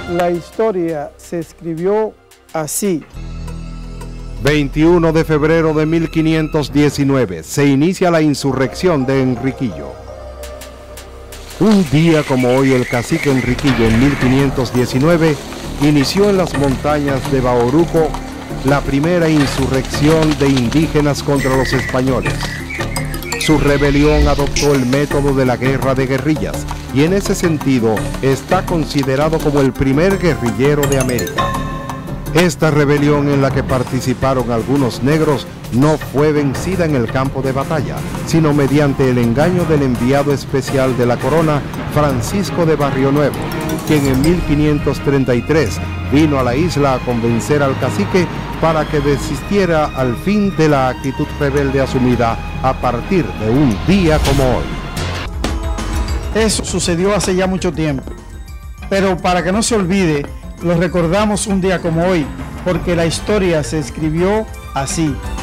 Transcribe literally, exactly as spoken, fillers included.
La historia se escribió así. veintiuno de febrero de mil quinientos diecinueve se inicia la insurrección de Enriquillo. Un día como hoy, el cacique Enriquillo en mil quinientos diecinueve inició en las montañas de Bauruco la primera insurrección de indígenas contra los españoles. Su rebelión adoptó el método de la guerra de guerrillas y en ese sentido está considerado como el primer guerrillero de América. Esta rebelión, en la que participaron algunos negros, no fue vencida en el campo de batalla, sino mediante el engaño del enviado especial de la corona, Francisco de Barrionuevo, quien en mil quinientos treinta y tres vino a la isla a convencer al cacique para que desistiera al fin de la actitud rebelde asumida a partir de un día como hoy. Eso sucedió hace ya mucho tiempo, pero para que no se olvide, lo recordamos un día como hoy, porque la historia se escribió así.